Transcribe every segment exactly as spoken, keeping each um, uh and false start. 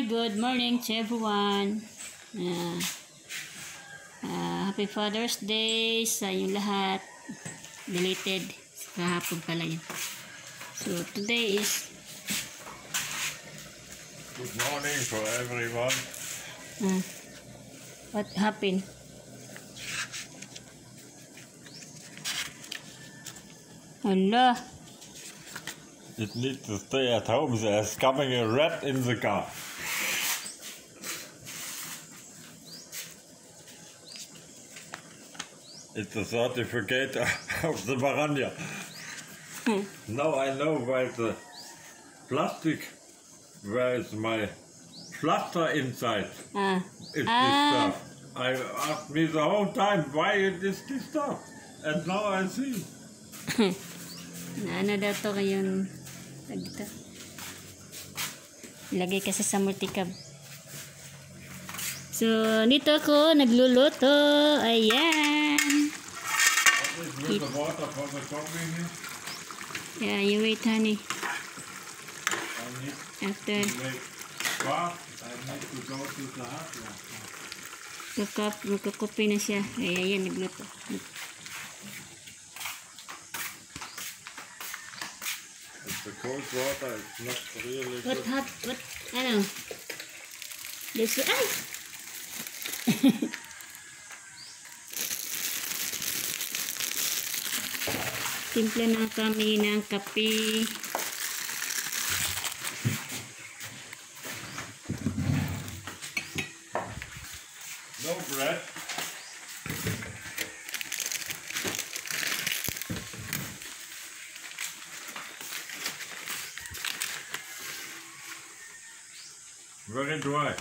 good morning to everyone. Uh, uh, happy Father's Day sa inyo lahat. Deleted kahapon pala yun. So today is good morning for everyone. Uh, what happened? Allah. It needs to stay at home. There's coming a rat in the car. It's a certificate of the Baranya. Hmm. Now I know why the plastic, where is my plaster inside, Ah. is Ah. disturbed. I asked me the whole time why it is disturbed. And now I see. Na ano daw to kayong dito. Ilagay kasi sa multicab. So, dito ako nagluluto. Ayan. What is with the water for the coffee here? Yeah, you wait, honey. I need After to make bath. I need to go to the house. kakap, magkakopi na siya. Ayan, ayan, nagluto. The cold water is not really What good. hot, what, ano? This, ay! Simple na kami ng kape. No bread. Very dry.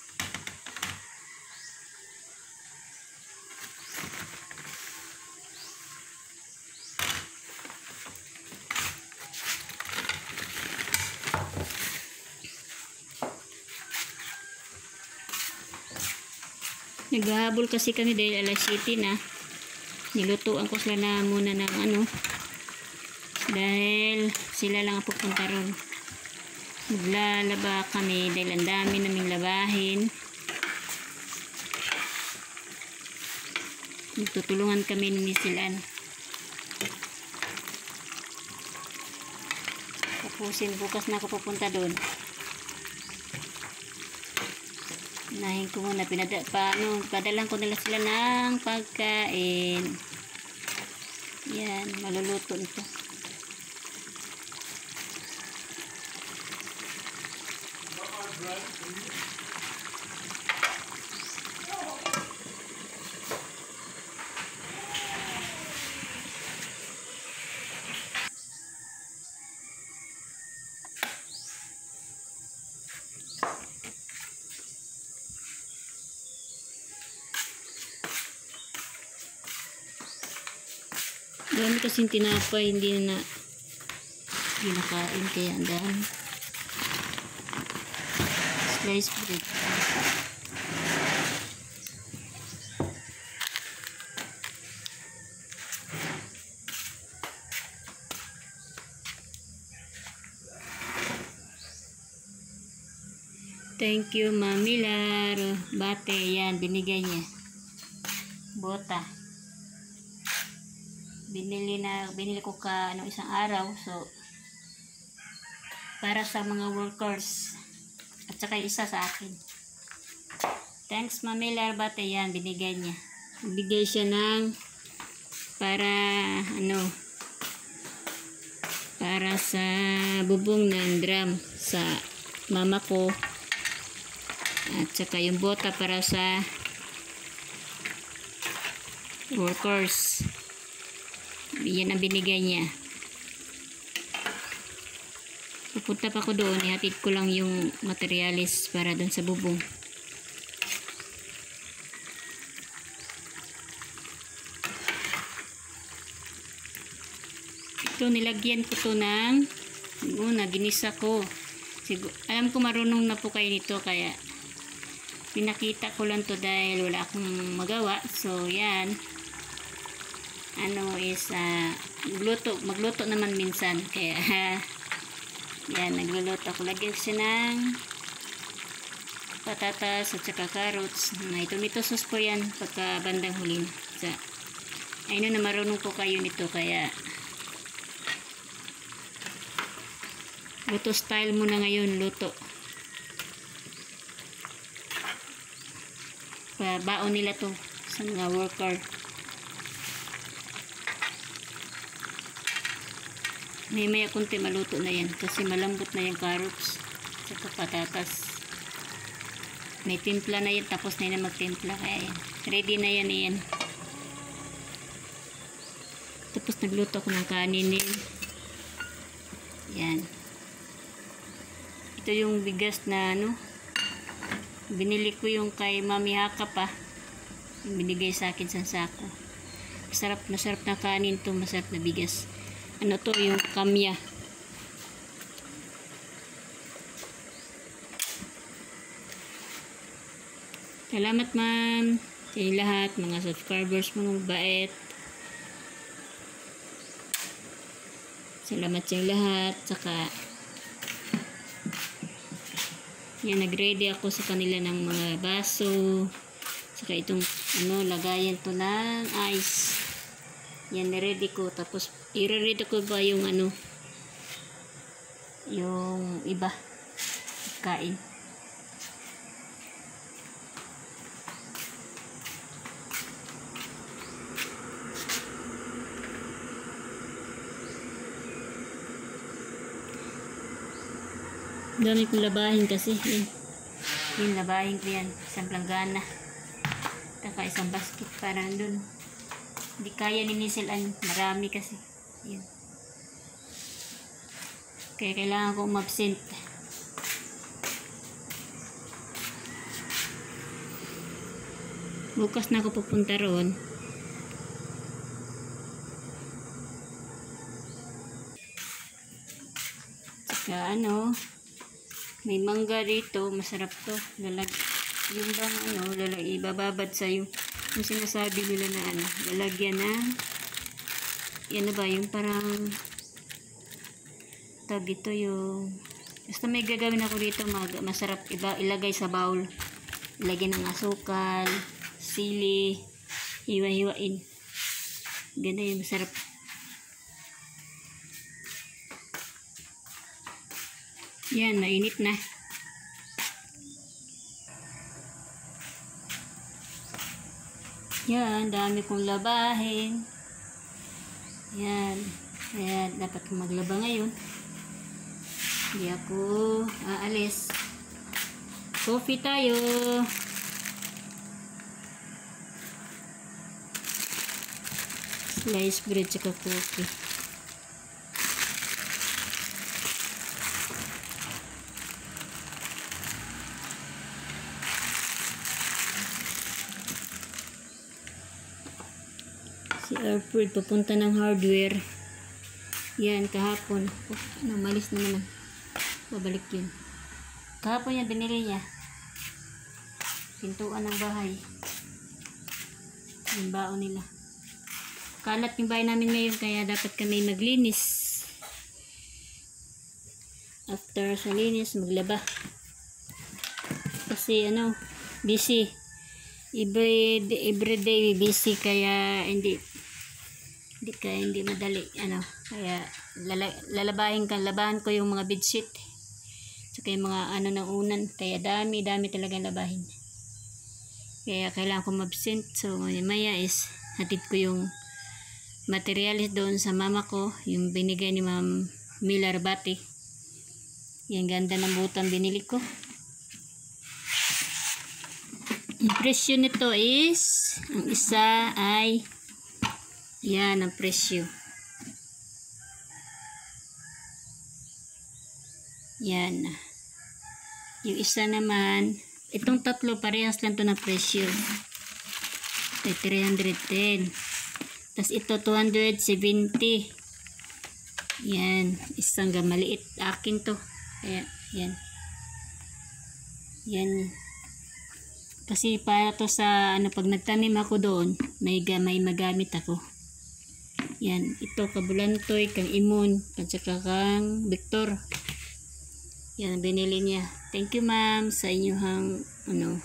Naghahabol kasi kami dahil alas siyete na. Nilutuan ko sila na muna ng ano. Dahil sila lang ang pupunta ron. Maglalaba kami dahil ang dami naming labahin. Magtutulungan kami ni Silan. Tapusin bukas na ako pupunta doon. Nahin ko muna, pinada, pa, ano, padalang ko nila sila ng pagkain. Yan, maluluto ito. Dami kasing tinapay, hindi na hindi nakain, kaya ang dami. Slice bread. Thank you, Mami Laro. Bate, yan, binigay niya. Bota. Binili na, binili ko ka ano, isang araw. So, para sa mga workers. At saka isa sa akin. Thanks, Mami Laro. Bate, yan, binigay niya. Bigay siya ng para, ano, para sa bubong ng drum sa mama ko. At saka yung bota para sa workers. Yan ang binigay niya. Pupunta pa ko doon, ihatid ko lang yung materialis para doon sa bubong. Ito, nilagyan ko to ng una, ginisa ko. Sigur, alam ko marunong na po kayo nito, kaya pinakita ko lang to dahil wala akong magawa. So yan, ano is uh, magluto, magluto naman minsan, kaya Yan, nagluluto ako. Lagyan siya ng patatas at saka carrots. May tomato sauce po yan pagka bandang huli. Sa, ayun na marunong po kayo nito, kaya luto style muna ngayon, luto. Pabaon nila to sa mga worker. May maya kunti maluto na yan kasi malambot na yung carrots saka patatas. May timpla na yan, tapos na yan magtimpla, kaya yan ready na yan yan. Tapos nagluto ako ng kanin din. Yan, ito yung bigas na ano, binili ko yung kay Mami Haka pa, yung binigay sa akin sa sako. Masarap, masarap na kanin to, masarap na bigas. Ano to, yung kamya. Salamat ma'am sa inyo lahat, mga subscribers, mga mabait. Salamat sa inyo lahat. Saka yan, nag-ready ako sa kanila ng mga baso. Saka itong ano, lagayan to ng ice. Yan, na-ready ko. Tapos i-ready ko ba yung ano, yung iba kain. Dami kong labahin kasi yun, yun labahin ko yan, isang planggana taka isang basket para dun, hindi kaya niniselan, marami kasi yun. Kaya kailangan ko umabsent. Bukas na ako pupunta roon. Saka ano, may mangga dito, masarap to. Lalag, yung bang ano, lalag, ibababad sa yung, yung sinasabi nila na ano, lalagyan na, yan na ba, yung parang, tag ito yung, basta may gagawin ako dito, mag, masarap, iba, ilagay sa bowl. Ilagyan ng asukal, sili, hiwa-hiwain. Ganda yun, masarap. Yan, mainit na. Yan, dami kong labahin. Yan. Kaya dapat kong maglaba ngayon. Hindi ako aalis. Coffee tayo. Slice bread tsaka coffee. Si Alfred papunta ng hardware. Yan, kahapon. Oh, namalis na naman. Babalik yun. Kahapon yan, binili niya. Pintuan ng bahay. Yung baon nila. Kalat yung bahay namin ngayon, kaya dapat kami maglinis. After sa linis, maglaba. Kasi ano, busy. Every, every day busy, kaya hindi hindi kaya hindi madali ano, kaya lala, lalabahin ka labahan ko yung mga bedsheet saka yung mga ano ng unan, kaya dami dami talagang labahin, kaya kailangan ko mabsent. So maya is hatid ko yung materials doon sa mama ko, yung binigay ni Ma'am Mila Rabati. Yung ganda ng butang binili ko. Ang presyo nito is, ang isa ay, yan ang presyo. Yan. Yung isa naman, itong tatlo parehas lang to na presyo. Ito three hundred ten. Tapos ito two hundred seventy. Yan. Isang maliit. Akin to. Kaya, yan. Yan. Kasi para to sa ano, pag nagtanim ako doon, may may magamit ako. Yan, ito kabulantoy, kang imon, at saka kang Victor. Yan, binili niya. Thank you ma'am sa inyong ano.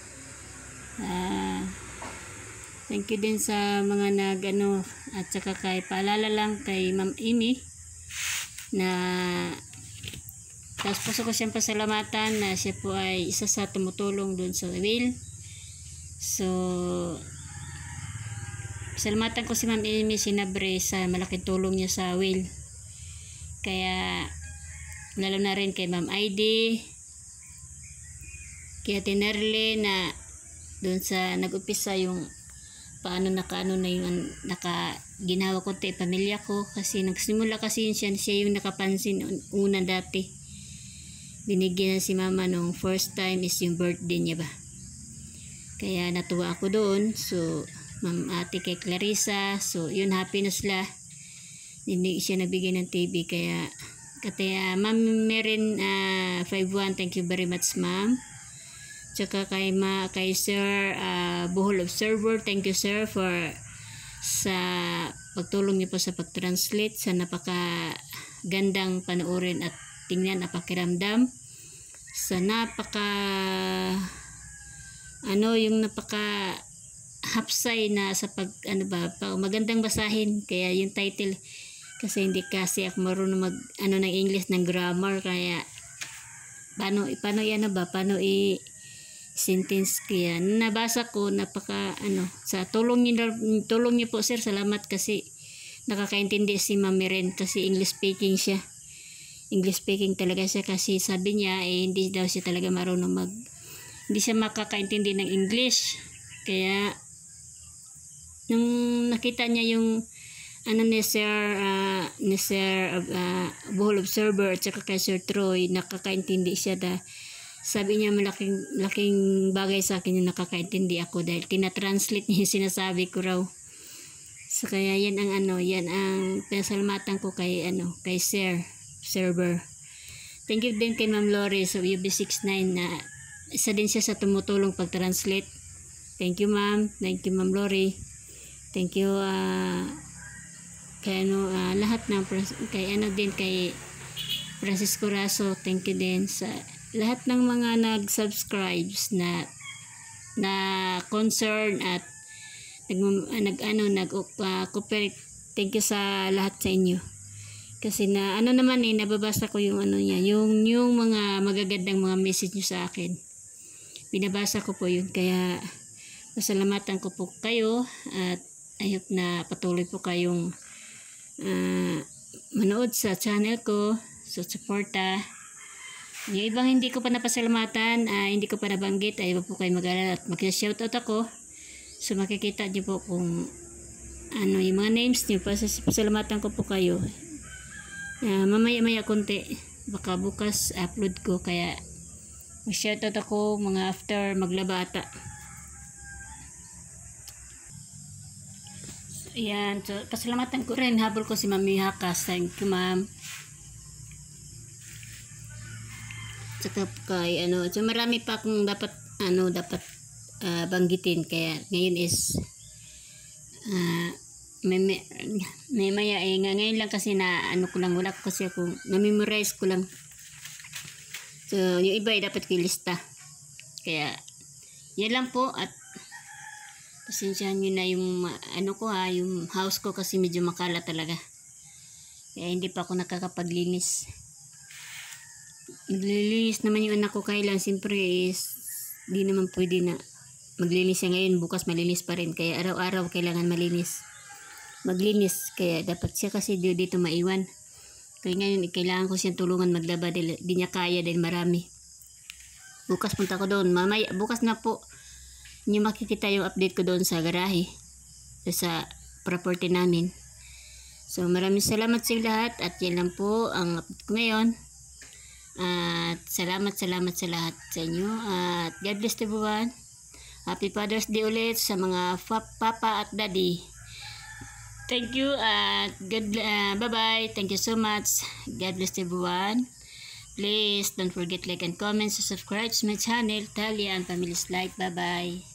Ah, thank you din sa mga nag ano, at saka kay paalala lang kay Ma'am Amy na tapos puso ko siyang pasalamatan na siya po ay isa sa tumutulong doon sa will. So pasalamatan ko si Ma'am Amy Sinabre sa malaking tulong niya sa will. Kaya lalo na rin kay Ma'am Aide, kaya Tinerle na doon sa nag-upisa yung paano nakaano na yung naka ginawa ko te pamilya ko, kasi nagsimula kasi yun siya, siya yung nakapansin una dati. Binigyan na si mama nung first time is yung birthday niya ba. Kaya natuwa ako doon. So Ma'am Ate kay Clarissa, so yun happy na sila. Hindi siya nabigay ng T V kaya kaya Ma'am Merin uh, five one, thank you very much ma'am. Tsaka kay ma kay Sir uh, Bohol Observer, thank you sir for sa pagtulong niyo po sa pag-translate sa napaka gandang panoorin at tingnan at pakiramdam, sa napaka ano yung napaka hapsay na sa pag ano ba pag magandang basahin. Kaya yung title kasi hindi kasi ako marunong mag ano ng English ng grammar, kaya paano paano yan ba paano i sentence, kaya nabasa ko napaka ano sa tulong niyo tulong niyo po sir, salamat kasi nakakaintindi si Ma'am Miren kasi English speaking siya. English speaking talaga siya kasi sabi niya eh hindi daw siya talaga marunong mag hindi siya makakaintindi ng English. Kaya nung nakita niya yung ano ni Sir uh, ni Sir uh, Bohol Observer at saka kay Sir Troy, nakakaintindi siya da. Sabi niya malaking laking bagay sa akin yung nakakaintindi ako dahil tinatranslate niya yung sinasabi ko raw. So kaya yan ang ano, yan ang pinasalamatan ko kay ano, kay Sir Server. Thank you din kay Ma'am Lori sa U B sixty-nine na isa din siya sa tumutulong pag-translate. Thank you ma'am, thank you Ma'am Lori. Thank you uh, kay ano uh, lahat ng kay ano din kay Francisco Raso, thank you din sa lahat ng mga nag-subscribes na na concern at nag, nag ano nag uh, cooperate. Thank you sa lahat sa inyo. Kasi na ano naman eh nababasa ko yung ano niya, yung yung mga magagandang mga message niyo sa akin. Binabasa ko po yun, kaya pasalamatan ko po kayo at I hope na patuloy po kayong uh, manood sa channel ko, so suporta. Yung ibang hindi ko pa napasalamatan, uh, hindi ko pa nabanggit, ay iba po kayo mag-alala at mag-shoutout ako. So makikita niyo po kung ano yung mga names niyo. Pasalamatan ko po kayo. Uh, mamaya-maya konti, baka bukas upload ko, kaya mag-shoutout ako mga after maglaba ata. So, ayan, so pasalamatan ko rin, habol ko si Mami Hakas. Thank you ma'am. Saka kay ano, so marami pa akong dapat ano dapat uh, banggitin, kaya ngayon is uh, may, may, may maya eh ngayon lang kasi na ano ko lang, wala ko kasi ako na-memorize ko lang. So yung iba ay dapat ko ilista, kaya yan lang po. At pasensyahan nyo na yung ano ko ha, yung house ko kasi medyo makala talaga, kaya hindi pa ako nakakapaglinis. Maglilinis naman yung anak ko kailan, siyempre is di naman pwede na maglinis siya ngayon, bukas malinis pa rin, kaya araw-araw kailangan malinis maglinis, kaya dapat siya kasi di, dito maiwan. Kaya ngayon kailangan ko siyang tulungan maglaba dahil di niya kaya dahil marami. Bukas punta ko doon, mamaya bukas na po niyo makikita yung update ko doon sa garahe, sa property namin. So maraming salamat sa lahat at yan lang po ang update ko ngayon. At salamat salamat sa lahat sa inyo at God bless everyone. Happy Father's Day ulit sa mga papa at daddy. Thank you at good uh, bye bye. Thank you so much. God bless everyone. Please don't forget like and comment, subscribe to my channel Talia and Family's Life. Bye bye.